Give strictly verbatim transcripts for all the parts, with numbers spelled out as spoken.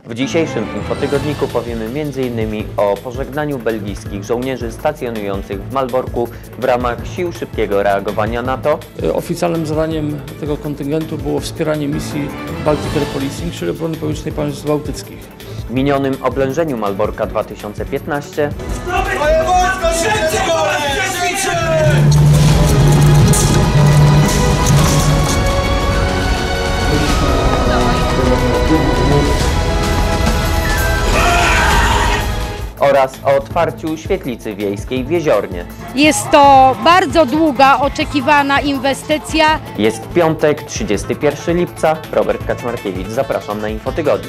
W dzisiejszym infotygodniku powiemy między innymi o pożegnaniu belgijskich żołnierzy stacjonujących w Malborku w ramach sił szybkiego reagowania NATO. Oficjalnym zadaniem tego kontyngentu było wspieranie misji Baltic Air Policing, czyli obrony powietrznej państw bałtyckich. W minionym oblężeniu Malborka dwa tysiące piętnastym Moje wojsko szybciej! oraz o otwarciu świetlicy wiejskiej w Jeziornie. Jest to bardzo długa, oczekiwana inwestycja. Jest piątek, trzydziestego pierwszego lipca. Robert Kaczmarkiewicz, zapraszam na Infotygodnik.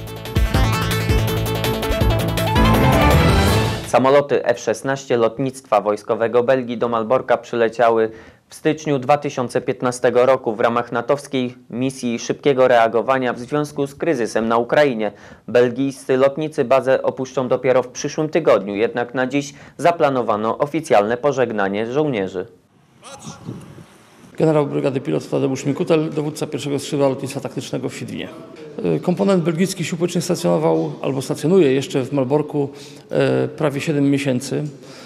Samoloty F szesnaście lotnictwa wojskowego Belgii do Malborka przyleciały w styczniu dwa tysiące piętnastego roku w ramach natowskiej misji szybkiego reagowania w związku z kryzysem na Ukrainie. Belgijscy lotnicy bazę opuszczą dopiero w przyszłym tygodniu, jednak na dziś zaplanowano oficjalne pożegnanie żołnierzy. Generał brygady pilot Tadeusz Mikutel, dowódca pierwszego skrzydła lotnictwa taktycznego w Świdwinie. Komponent belgijskich sił powietrznych stacjonował albo stacjonuje jeszcze w Malborku prawie siedem miesięcy.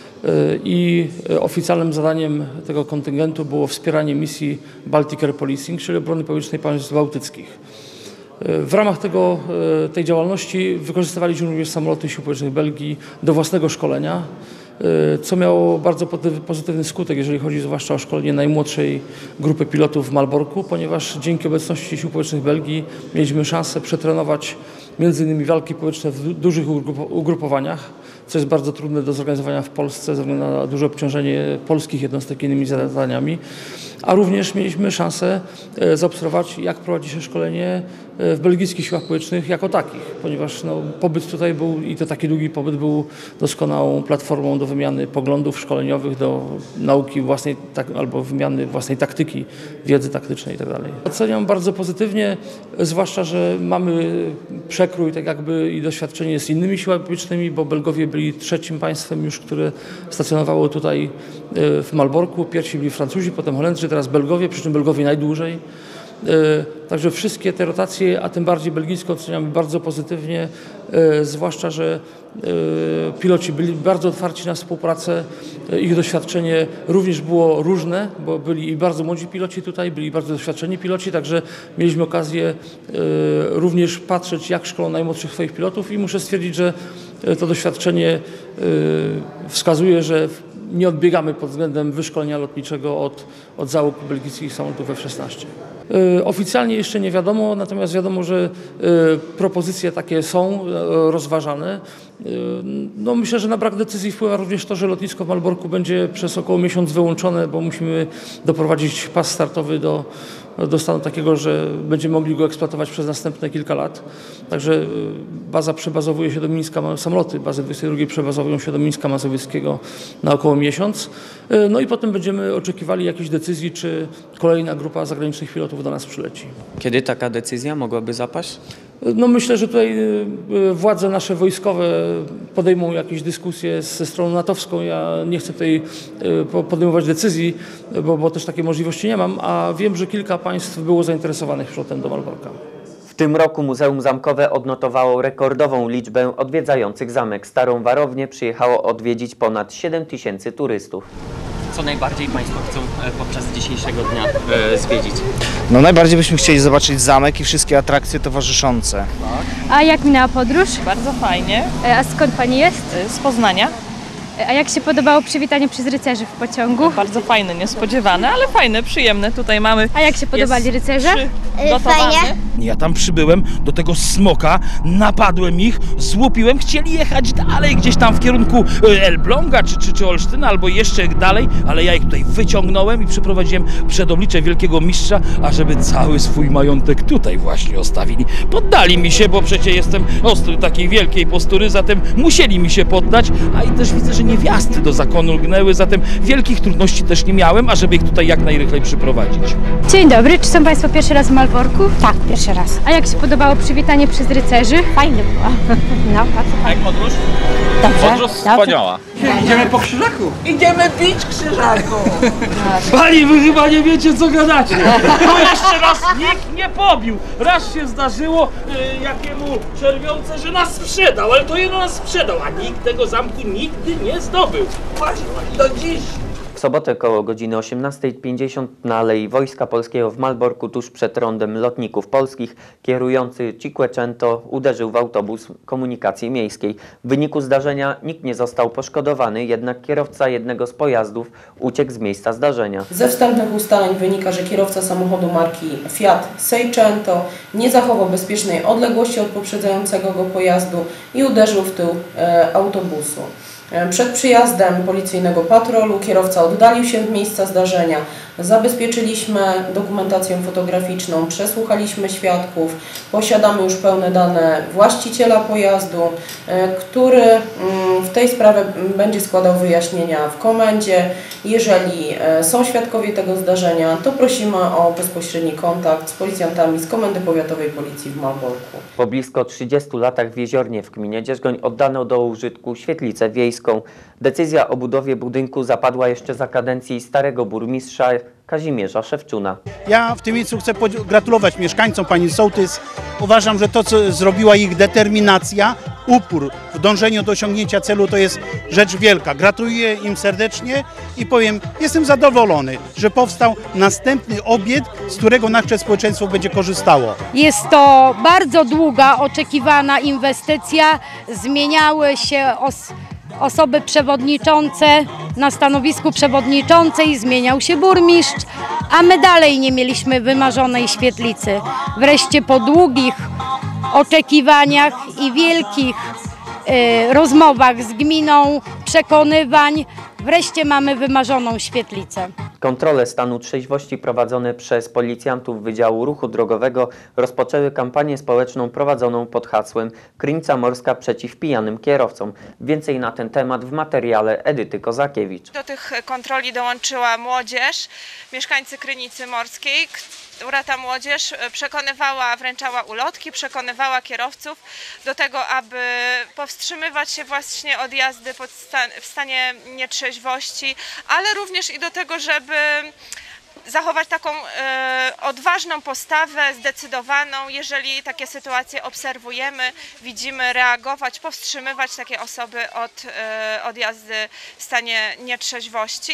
I oficjalnym zadaniem tego kontyngentu było wspieranie misji Baltic Air Policing, czyli obrony powietrznej państw bałtyckich. W ramach tego, tej działalności wykorzystywaliśmy również samoloty sił powietrznych Belgii do własnego szkolenia, co miało bardzo pozytywny skutek, jeżeli chodzi zwłaszcza o szkolenie najmłodszej grupy pilotów w Malborku, ponieważ dzięki obecności sił powietrznych Belgii mieliśmy szansę przetrenować między innymi walki powietrzne w dużych ugrupowaniach, co jest bardzo trudne do zorganizowania w Polsce ze względu na duże obciążenie polskich jednostek innymi zadaniami, a również mieliśmy szansę zaobserwować, jak prowadzi się szkolenie w belgijskich siłach powietrznych jako takich, ponieważ no, pobyt tutaj był i to taki długi pobyt był doskonałą platformą do wymiany poglądów szkoleniowych, do nauki własnej tak, albo wymiany własnej taktyki, wiedzy taktycznej itd. Oceniam bardzo pozytywnie, zwłaszcza, że mamy przekrój tak jakby i doświadczenie z innymi siłami powietrznymi, bo Belgowie byli trzecim państwem już, które stacjonowało tutaj w Malborku. Pierwsi byli Francuzi, potem Holendrzy, teraz Belgowie, przy czym Belgowie najdłużej. Także wszystkie te rotacje, a tym bardziej belgijską, oceniamy bardzo pozytywnie, zwłaszcza, że piloci byli bardzo otwarci na współpracę, ich doświadczenie również było różne, bo byli i bardzo młodzi piloci tutaj, byli bardzo doświadczeni piloci, także mieliśmy okazję również patrzeć, jak szkolą najmłodszych swoich pilotów i muszę stwierdzić, że to doświadczenie wskazuje, że nie odbiegamy pod względem wyszkolenia lotniczego od, od załóg belgijskich samolotów F szesnaście. Oficjalnie jeszcze nie wiadomo, natomiast wiadomo, że propozycje takie są rozważane. No myślę, że na brak decyzji wpływa również to, że lotnisko w Malborku będzie przez około miesiąc wyłączone, bo musimy doprowadzić pas startowy do, do stanu takiego, że będziemy mogli go eksploatować przez następne kilka lat. Także baza przebazowuje się do Mińska, samoloty bazy dwudziestej drugiej przebazowują się do Mińska Mazowieckiego na około miesiąc. No i potem będziemy oczekiwali jakiejś decyzji, czy kolejna grupa zagranicznych pilotów do nas przyleci. Kiedy taka decyzja mogłaby zapaść? No myślę, że tutaj władze nasze wojskowe podejmą jakieś dyskusje ze stroną natowską. Ja nie chcę tutaj podejmować decyzji, bo, bo też takiej możliwości nie mam, a wiem, że kilka państw było zainteresowanych przylotem do Malborka. W tym roku Muzeum Zamkowe odnotowało rekordową liczbę odwiedzających zamek. Starą Warownię przyjechało odwiedzić ponad siedem tysięcy turystów. Co najbardziej Państwo chcą podczas dzisiejszego dnia e, zwiedzić? No najbardziej byśmy chcieli zobaczyć zamek i wszystkie atrakcje towarzyszące. A jak minęła podróż? Bardzo fajnie. A skąd Pani jest? Z Poznania. A jak się podobało przywitanie przez rycerzy w pociągu? Bardzo fajne, niespodziewane, ale fajne, przyjemne. Tutaj mamy... A jak się podobali rycerze? Fajnie. Ja tam przybyłem do tego smoka, napadłem ich, złupiłem, chcieli jechać dalej gdzieś tam w kierunku Elbląga czy, czy, czy Olsztyna albo jeszcze dalej, ale ja ich tutaj wyciągnąłem i przyprowadziłem przed oblicze wielkiego mistrza, ażeby cały swój majątek tutaj właśnie ostawili. Poddali mi się, bo przecież jestem ostry takiej wielkiej postury, zatem musieli mi się poddać, a i też widzę, że niewiasty do zakonu lgnęły, zatem wielkich trudności też nie miałem, ażeby ich tutaj jak najrychlej przyprowadzić. Dzień dobry, czy są Państwo pierwszy raz w Malborku? Tak, pierwszy pierwszy raz. A jak się podobało przywitanie przez rycerzy? Fajnie było. No, bardzo A jak podróż? dobrze. Podróż wspaniała. Idziemy po krzyżaku. Idziemy pić krzyżaku. Pani, wy chyba nie wiecie, co gadacie. No jeszcze nas nikt nie pobił. Raz się zdarzyło y, jakiemu czerwionce, że nas sprzedał, ale to jedno nas sprzedał, a nikt tego zamku nigdy nie zdobył. Właśnie, do dziś. W sobotę koło godziny osiemnastej pięćdziesiąt na Alei Wojska Polskiego w Malborku tuż przed rondem lotników polskich kierujący Cinquecento uderzył w autobus komunikacji miejskiej. W wyniku zdarzenia nikt nie został poszkodowany, jednak kierowca jednego z pojazdów uciekł z miejsca zdarzenia. Ze wstępnych ustaleń wynika, że kierowca samochodu marki Fiat Seicento nie zachował bezpiecznej odległości od poprzedzającego go pojazdu i uderzył w tył e, autobusu. Przed przyjazdem policyjnego patrolu kierowca oddalił się od miejsca zdarzenia. Zabezpieczyliśmy dokumentację fotograficzną, przesłuchaliśmy świadków, posiadamy już pełne dane właściciela pojazdu, który w tej sprawie będzie składał wyjaśnienia w komendzie. Jeżeli są świadkowie tego zdarzenia, to prosimy o bezpośredni kontakt z policjantami z Komendy Powiatowej Policji w Malborku. Po blisko trzydziestu latach w Jeziornie w gminie Dzierżgoń oddano do użytku świetlicę wiejską. Decyzja o budowie budynku zapadła jeszcze za kadencji starego burmistrza Kazimierza Szewczuna. Ja w tym miejscu chcę pogratulować mieszkańcom pani sołtys. Uważam, że to, co zrobiła ich determinacja, upór w dążeniu do osiągnięcia celu, to jest rzecz wielka. Gratuluję im serdecznie i powiem, jestem zadowolony, że powstał następny obiekt, z którego nasze społeczeństwo będzie korzystało. Jest to bardzo długa, oczekiwana inwestycja. Zmieniały się os osoby przewodniczące na stanowisku przewodniczącej, zmieniał się burmistrz, a my dalej nie mieliśmy wymarzonej świetlicy. Wreszcie po długich oczekiwaniach i wielkich y, rozmowach z gminą, przekonywań, wreszcie mamy wymarzoną świetlicę. Kontrole stanu trzeźwości prowadzone przez policjantów Wydziału Ruchu Drogowego rozpoczęły kampanię społeczną prowadzoną pod hasłem Krynica Morska przeciw pijanym kierowcom. Więcej na ten temat w materiale Edyty Kozakiewicz. Do tych kontroli dołączyła młodzież, mieszkańcy Krynicy Morskiej, która ta młodzież przekonywała, wręczała ulotki, przekonywała kierowców do tego, aby powstrzymywać się właśnie od jazdy pod stan, w stanie nietrzeźwości, ale również i do tego, żeby zachować taką e, odważną postawę, zdecydowaną, jeżeli takie sytuacje obserwujemy, widzimy, reagować, powstrzymywać takie osoby od, e, od jazdy w stanie nietrzeźwości.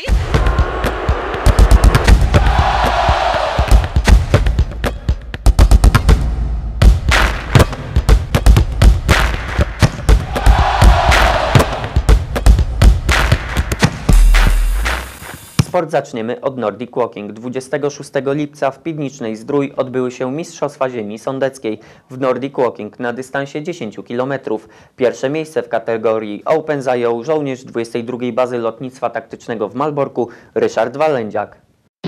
Sport zaczniemy od Nordic Walking. dwudziestego szóstego lipca w Piwnicznej Zdrój odbyły się Mistrzostwa Ziemi Sądeckiej w Nordic Walking na dystansie dziesięciu kilometrów. Pierwsze miejsce w kategorii Open zajął żołnierz dwudziestej drugiej Bazy Lotnictwa Taktycznego w Malborku Ryszard Walędziak.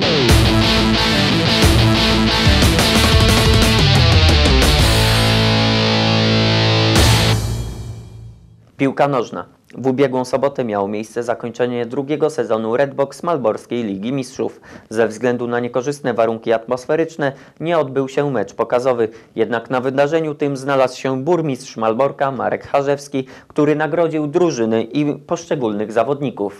Piłka nożna. W ubiegłą sobotę miało miejsce zakończenie drugiego sezonu Redbox Malborskiej Ligi Mistrzów. Ze względu na niekorzystne warunki atmosferyczne nie odbył się mecz pokazowy. Jednak na wydarzeniu tym znalazł się burmistrz Malborka Marek Harzewski, który nagrodził drużyny i poszczególnych zawodników.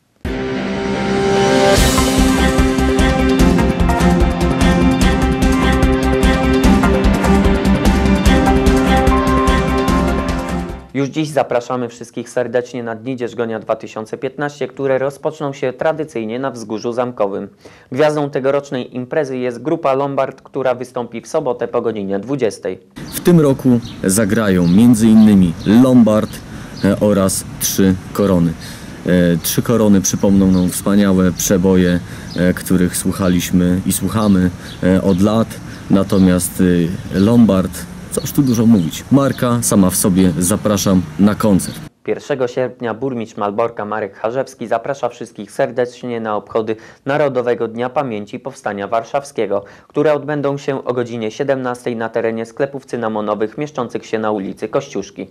Już dziś zapraszamy wszystkich serdecznie na Dni Dzierżgonia dwa tysiące piętnaście, które rozpoczną się tradycyjnie na Wzgórzu Zamkowym. Gwiazdą tegorocznej imprezy jest grupa Lombard, która wystąpi w sobotę po godzinie dwudziestej. W tym roku zagrają między innymi Lombard oraz Trzy Korony. Trzy Korony przypomną nam wspaniałe przeboje, których słuchaliśmy i słuchamy od lat, natomiast Lombard, cóż tu dużo mówić, marka sama w sobie. Zapraszam na koncert. pierwszego sierpnia burmistrz Malborka Marek Harzewski zaprasza wszystkich serdecznie na obchody Narodowego Dnia Pamięci Powstania Warszawskiego, które odbędą się o godzinie siedemnastej na terenie sklepów cynamonowych mieszczących się na ulicy Kościuszki.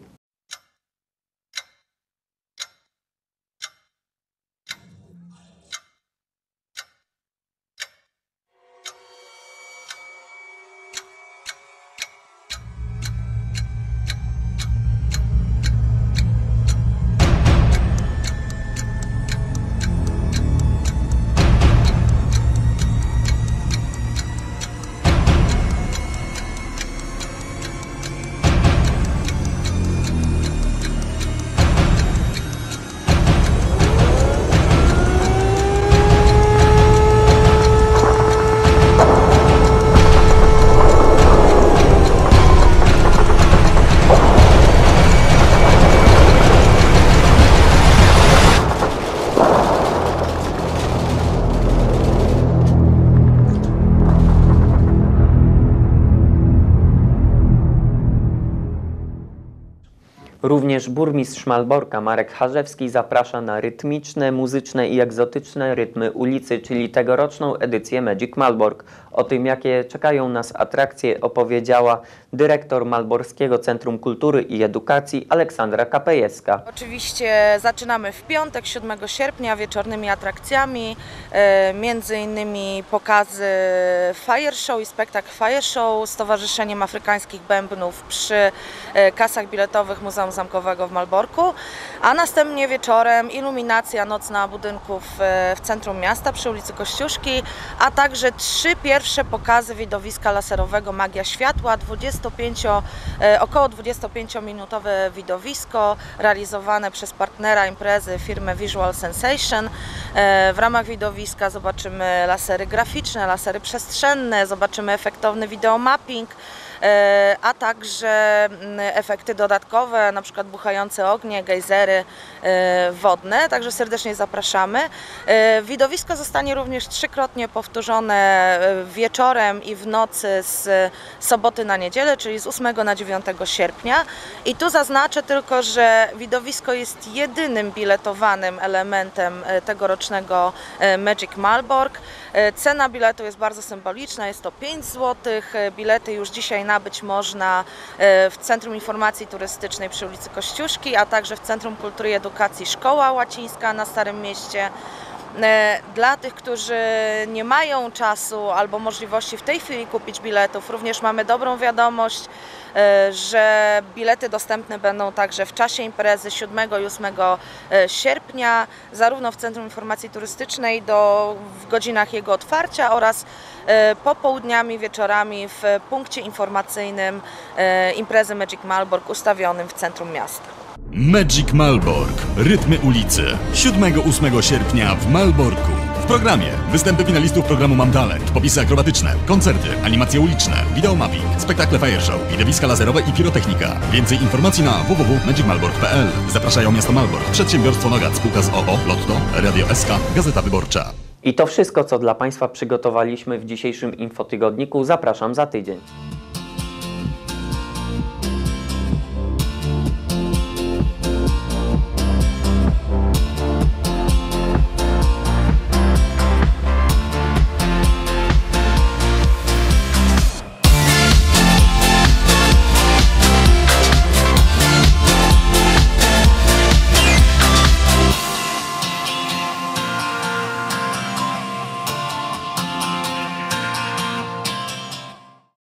Również burmistrz Malborka Marek Harzewski zaprasza na rytmiczne, muzyczne i egzotyczne rytmy ulicy, czyli tegoroczną edycję Magic Malbork. O tym, jakie czekają nas atrakcje, opowiedziała dyrektor Malborskiego Centrum Kultury i Edukacji Aleksandra Kapejewska. Oczywiście zaczynamy w piątek, siódmego sierpnia, wieczornymi atrakcjami, e, między innymi pokazy Fire Show i spektakl Fire Show z Towarzyszeniem Afrykańskich Bębnów przy e, kasach biletowych Muzeum Zamkowego w Malborku, a następnie wieczorem iluminacja nocna budynków e, w centrum miasta przy ulicy Kościuszki, a także trzy pierwsze pokazy widowiska laserowego Magia Światła, dwudziestopięcio, e, około dwudziestopięciominutowe widowisko realizowane przez partnera imprezy, firmę Visual Sensation. E, w ramach widowiska zobaczymy lasery graficzne, lasery przestrzenne, zobaczymy efektowny wideomapping, a także efekty dodatkowe, na przykład buchające ognie, gejzery wodne, także serdecznie zapraszamy. Widowisko zostanie również trzykrotnie powtórzone wieczorem i w nocy z soboty na niedzielę, czyli z ósmego na dziewiątego sierpnia. I tu zaznaczę tylko, że widowisko jest jedynym biletowanym elementem tegorocznego Magic Malbork. Cena biletu jest bardzo symboliczna, jest to pięć złotych. Bilety już dzisiaj nabyć można w Centrum Informacji Turystycznej przy ulicy Kościuszki, a także w Centrum Kultury i Edukacji Szkoła Łacińska na Starym Mieście. Dla tych, którzy nie mają czasu albo możliwości w tej chwili kupić biletów, również mamy dobrą wiadomość, że bilety dostępne będą także w czasie imprezy siódmego i ósmego sierpnia, zarówno w Centrum Informacji Turystycznej do, w godzinach jego otwarcia oraz popołudniami, wieczorami w punkcie informacyjnym imprezy Magic Malbork ustawionym w centrum miasta. Magic Malbork. Rytmy ulicy. siódmego do ósmego sierpnia w Malborku. W programie występy finalistów programu Mam Talent, popisy akrobatyczne, koncerty, animacje uliczne, wideomapping, spektakle Fire Show, widowiska laserowe i pirotechnika. Więcej informacji na w w w kropka magic malbork kropka p l. Zapraszają miasto Malbork, Przedsiębiorstwo Nogat, spółka z o o, Lotto, Radio S K, Gazeta Wyborcza. I to wszystko, co dla Państwa przygotowaliśmy w dzisiejszym infotygodniku. Zapraszam za tydzień.